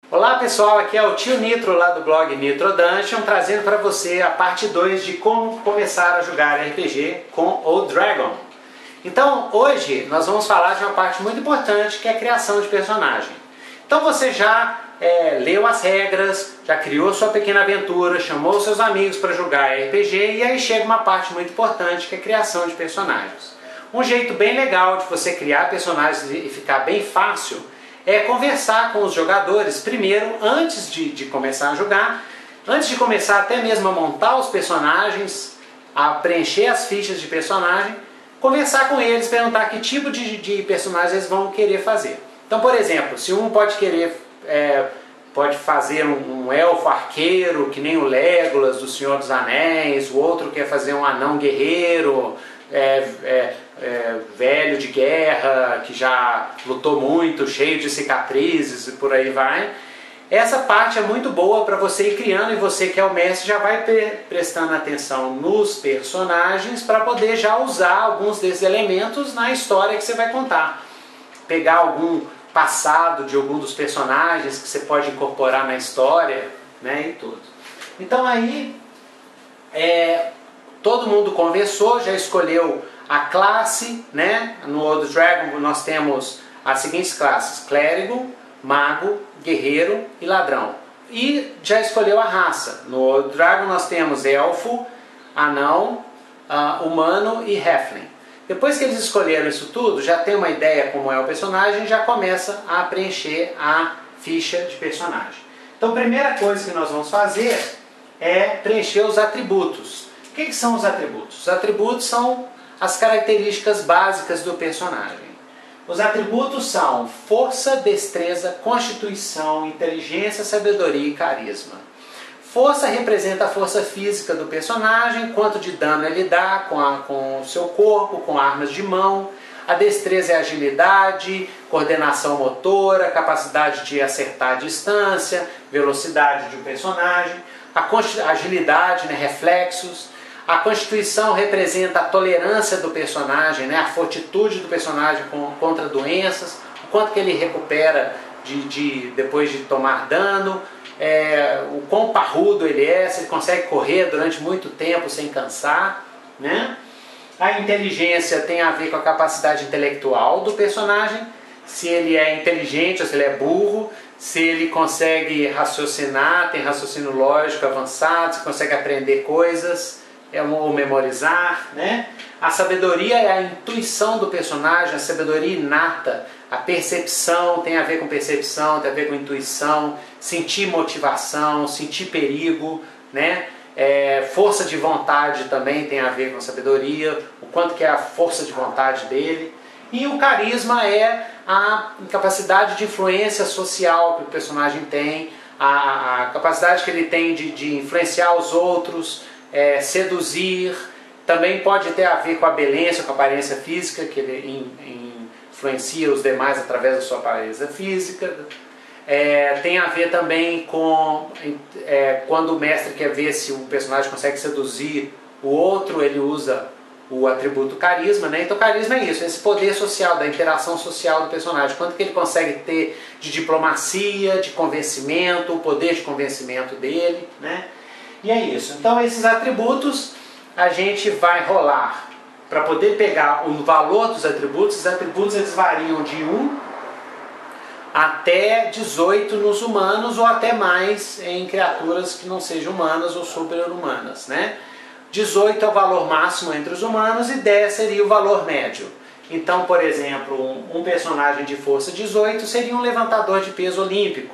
Olá pessoal, aqui é o Tio Nitro lá do blog Nitro Dungeon, trazendo para você a parte 2 de como começar a jogar RPG com o Dragon. Então hoje nós vamos falar de uma parte muito importante que é a criação de personagem. Então você já leu as regras, já criou sua pequena aventura, chamou seus amigos para jogar RPG e aí chega uma parte muito importante que é a criação de personagens. Um jeito bem legal de você criar personagens e ficar bem fácil é conversar com os jogadores primeiro, antes de começar a jogar, antes de começar até mesmo a montar os personagens, a preencher as fichas de personagem, conversar com eles, perguntar que tipo de personagens eles vão querer fazer. Então, por exemplo, se um pode querer, pode fazer um elfo arqueiro, que nem o Legolas do Senhor dos Anéis, o outro quer fazer um anão guerreiro, velho de guerra, que já lutou muito, cheio de cicatrizes e por aí vai. Essa parte é muito boa para você ir criando, e você que é o mestre já vai prestando atenção nos personagens para poder já usar alguns desses elementos na história que você vai contar. Pegar algum passado de algum dos personagens que você pode incorporar na história, né, e tudo. Então aí todo mundo conversou, já escolheu a classe, né? No Old Dragon nós temos as seguintes classes: clérigo, mago, guerreiro e ladrão. E já escolheu a raça. No Old Dragon nós temos elfo, anão, humano e halfling. Depois que eles escolheram isso tudo, já tem uma ideia como é o personagem, já começa a preencher a ficha de personagem. Então a primeira coisa que nós vamos fazer é preencher os atributos. O que são os atributos? Os atributos são as características básicas do personagem. Os atributos são força, destreza, constituição, inteligência, sabedoria e carisma. Força representa a força física do personagem, quanto de dano ele dá com o seu corpo, com armas de mão. A destreza é agilidade, coordenação motora, capacidade de acertar a distância, velocidade do personagem. A agilidade, né, reflexos. A constituição representa a tolerância do personagem, né, a fortitude do personagem contra doenças, o quanto que ele recupera depois de tomar dano, o quão parrudo ele é, se ele consegue correr durante muito tempo sem cansar, né? A inteligência tem a ver com a capacidade intelectual do personagem, se ele é inteligente ou se ele é burro, se ele consegue raciocinar, tem raciocínio lógico avançado, se consegue aprender coisas, ou memorizar, né? A sabedoria é a intuição do personagem, a sabedoria inata, a percepção tem a ver com percepção, tem a ver com intuição, sentir motivação, sentir perigo, né? Força de vontade também tem a ver com sabedoria, o quanto que é a força de vontade dele. E o carisma é a capacidade de influência social que o personagem tem, a capacidade que ele tem de influenciar os outros, seduzir. Também pode ter a ver com a beleza, com a aparência física, que ele influencia os demais através da sua aparência física. Tem a ver também com quando o mestre quer ver se o personagem consegue seduzir o outro, ele usa o atributo carisma, né? Então carisma é isso, esse poder social, da interação social do personagem, quanto que ele consegue ter de diplomacia, de convencimento, o poder de convencimento dele, né? E é isso. Então esses atributos a gente vai rolar para poder pegar o valor dos atributos. Os atributos eles variam de 1 até 18 nos humanos, ou até mais em criaturas que não sejam humanas ou super-humanas, né? 18 é o valor máximo entre os humanos e 10 seria o valor médio. Então, por exemplo, um personagem de força 18 seria um levantador de peso olímpico.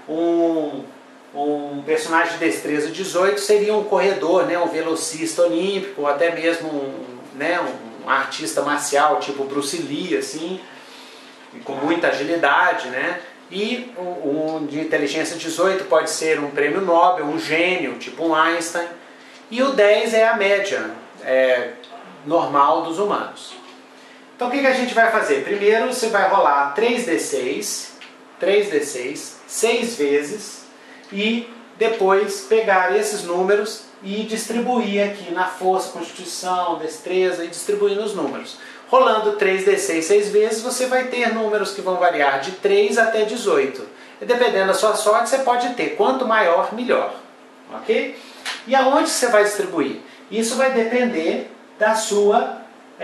Um personagem de destreza 18 seria um corredor, né, um velocista olímpico, ou até mesmo um artista marcial, tipo Bruce Lee, assim, com muita agilidade, né? E um de inteligência 18 pode ser um prêmio Nobel, um gênio, tipo um Einstein. E o 10 é a média normal dos humanos. Então o que a gente vai fazer? Primeiro você vai rolar 3d6, 6 vezes, e depois pegar esses números e distribuir aqui na força, constituição, destreza, e distribuir nos números. Rolando 3d6 6 vezes, você vai ter números que vão variar de 3 até 18. e dependendo da sua sorte, você pode ter. Quanto maior, melhor. Ok? E aonde você vai distribuir? Isso vai depender da sua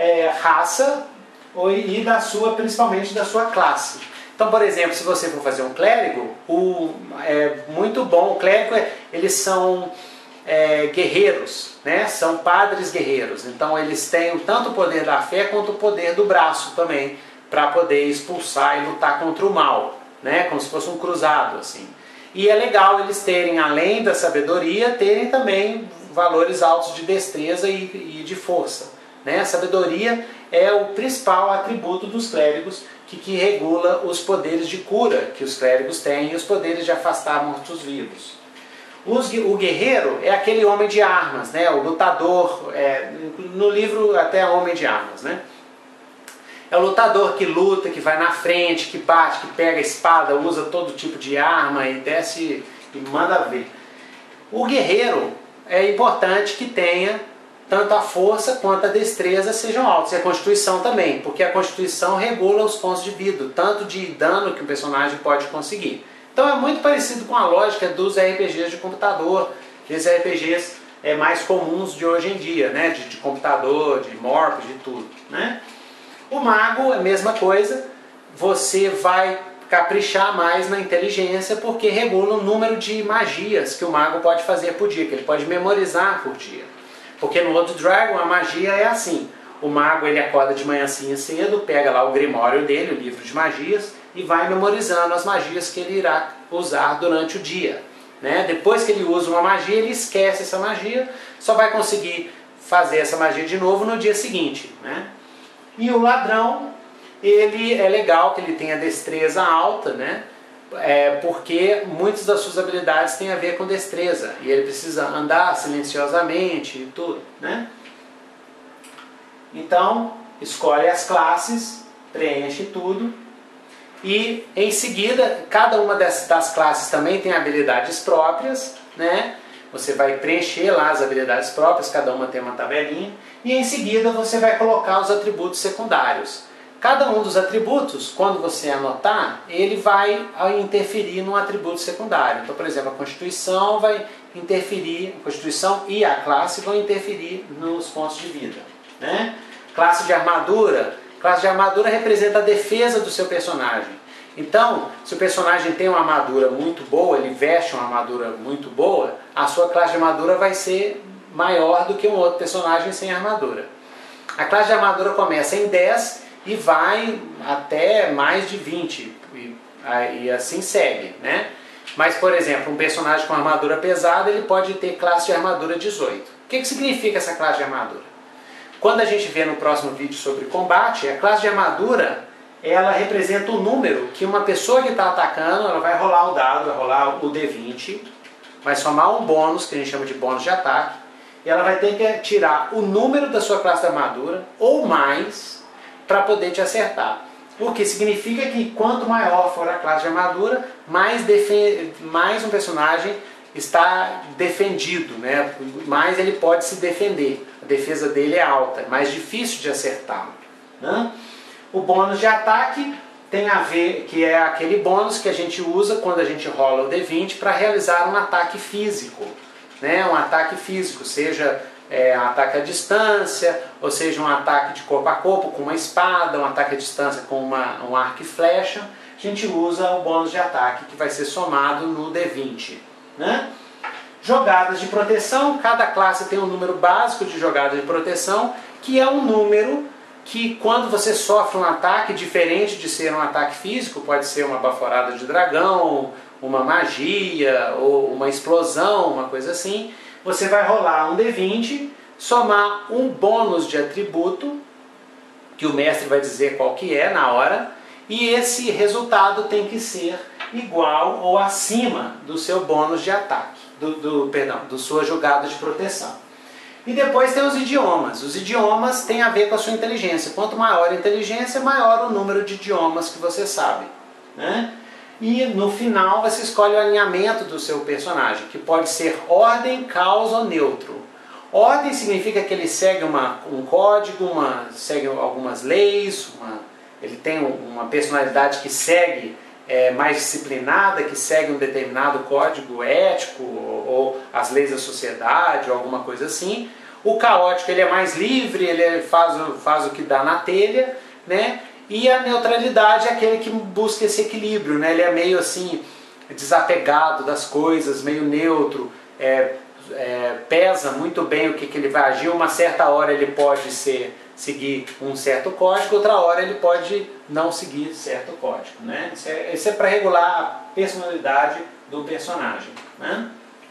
raça e principalmente da sua classe. Então, por exemplo, se você for fazer um clérigo, muito bom. O clérigo, eles são guerreiros, né? São padres guerreiros. Então, eles têm tanto o poder da fé quanto o poder do braço também, para poder expulsar e lutar contra o mal, né? Como se fosse um cruzado, assim. E é legal eles terem, além da sabedoria, terem também valores altos de destreza e de força, né? A sabedoria é o principal atributo dos clérigos que regula os poderes de cura que os clérigos têm e os poderes de afastar mortos-vivos. O guerreiro é aquele homem de armas, né? O lutador, no livro até homem de armas, né? É o lutador que luta, que vai na frente, que bate, que pega a espada, usa todo tipo de arma e desce e manda ver. O guerreiro é importante que tenha tanto a força quanto a destreza sejam altos. E a constituição também, porque a constituição regula os pontos de vida, tanto de dano que o personagem pode conseguir. Então é muito parecido com a lógica dos RPGs de computador, esses RPGs mais comuns de hoje em dia, né? de computador, de morph, de tudo, né? O mago é a mesma coisa, você vai caprichar mais na inteligência porque regula o número de magias que o mago pode fazer por dia, que ele pode memorizar por dia. Porque no Old Dragon a magia é assim, o mago ele acorda de manhãzinha cedo, pega lá o grimório dele, o livro de magias, e vai memorizando as magias que ele irá usar durante o dia, né? Depois que ele usa uma magia, ele esquece essa magia, só vai conseguir fazer essa magia de novo no dia seguinte, né? E o ladrão, ele é legal que ele tenha destreza alta, né? Porque muitas das suas habilidades têm a ver com destreza. E ele precisa andar silenciosamente e tudo, né? Então, escolhe as classes, preenche tudo. E em seguida, cada uma das classes também tem habilidades próprias, né? Você vai preencher lá as habilidades próprias, cada uma tem uma tabelinha. E em seguida você vai colocar os atributos secundários. Cada um dos atributos, quando você anotar, ele vai interferir num atributo secundário. Então, por exemplo, a Constituição vai interferir, a Constituição e a classe vão interferir nos pontos de vida, né? Classe de armadura representa a defesa do seu personagem. Então, se o personagem tem uma armadura muito boa, ele veste uma armadura muito boa, a sua classe de armadura vai ser maior do que um outro personagem sem armadura. A classe de armadura começa em 10 e vai até mais de 20, e assim segue, né? Mas, por exemplo, um personagem com armadura pesada, ele pode ter classe de armadura 18. O que significa essa classe de armadura? Quando a gente vê no próximo vídeo sobre combate, a classe de armadura, ela representa o número que uma pessoa que está atacando, ela vai rolar o dado, vai rolar o D20, vai somar um bônus, que a gente chama de bônus de ataque, e ela vai ter que tirar o número da sua classe de armadura, ou mais, para poder te acertar. O que significa que quanto maior for a classe de armadura, mais um personagem está defendido, né? Mais ele pode se defender. A defesa dele é alta, é mais difícil de acertá-lo, né? O bônus de ataque tem a ver, que é aquele bônus que a gente usa quando a gente rola o D20 para realizar um ataque físico, né? Um ataque físico, seja um ataque à distância, ou seja um ataque de corpo a corpo com uma espada, um ataque à distância com um arco e flecha. A gente usa o bônus de ataque que vai ser somado no D20, né? Jogadas de proteção, cada classe tem um número básico de jogadas de proteção, que é um número que quando você sofre um ataque, diferente de ser um ataque físico, pode ser uma baforada de dragão, uma magia, ou uma explosão, uma coisa assim, você vai rolar um D20, somar um bônus de atributo, que o mestre vai dizer qual que é na hora, e esse resultado tem que ser igual ou acima do seu bônus de ataque, do sua jogada de proteção. E depois tem os idiomas. Os idiomas têm a ver com a sua inteligência. Quanto maior a inteligência, maior o número de idiomas que você sabe, né? E no final você escolhe o alinhamento do seu personagem, que pode ser ordem, caos ou neutro. Ordem significa que ele segue um código, segue algumas leis, ele tem uma personalidade que segue mais disciplinada, que segue um determinado código ético ou as leis da sociedade ou alguma coisa assim. O caótico ele é mais livre, ele faz o que dá na telha, né? E a neutralidade é aquele que busca esse equilíbrio, né? Ele é meio assim desapegado das coisas, meio neutro, pesa muito bem o que ele vai agir. Uma certa hora ele pode seguir um certo código, outra hora ele pode não seguir certo código, né? Isso é para regular a personalidade do personagem, né?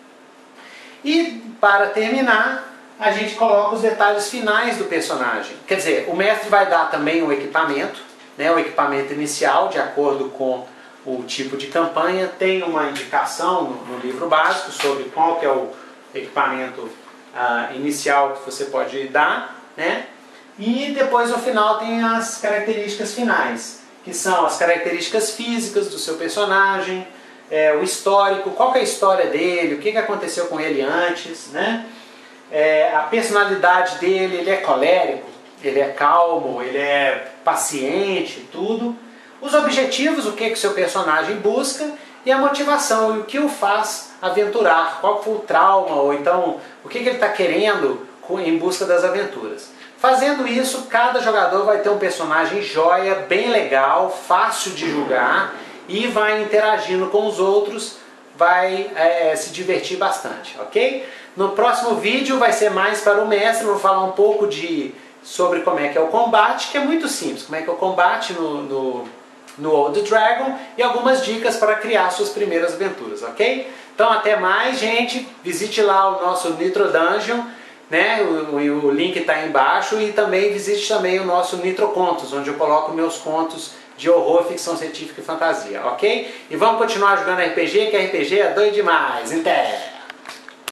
E para terminar, a gente coloca os detalhes finais do personagem. Quer dizer, o mestre vai dar também o equipamento, né? O equipamento inicial, de acordo com o tipo de campanha. Tem uma indicação no livro básico sobre qual que é o equipamento inicial que você pode dar, né? E depois no final tem as características finais, que são as características físicas do seu personagem, o histórico, qual que é a história dele, o que aconteceu com ele antes, né? A personalidade dele, ele é colérico, ele é calmo, ele é paciente, tudo. Os objetivos, o que o seu personagem busca, e a motivação, e o que o faz aventurar, qual foi o trauma, ou então o que ele está querendo em busca das aventuras. Fazendo isso, cada jogador vai ter um personagem joia, bem legal, fácil de jogar, e vai interagindo com os outros, vai se divertir bastante, ok? No próximo vídeo vai ser mais para o mestre, vou falar um pouco sobre como é que é o combate, que é muito simples, como é que é o combate no Old Dragon, e algumas dicas para criar suas primeiras aventuras, ok? Então até mais, gente, visite lá o nosso Nitro Dungeon, né? O link está aí embaixo, e também visite também o nosso Nitro Contos, onde eu coloco meus contos de horror, ficção científica e fantasia, ok? E vamos continuar jogando RPG, que RPG é doido demais. Até!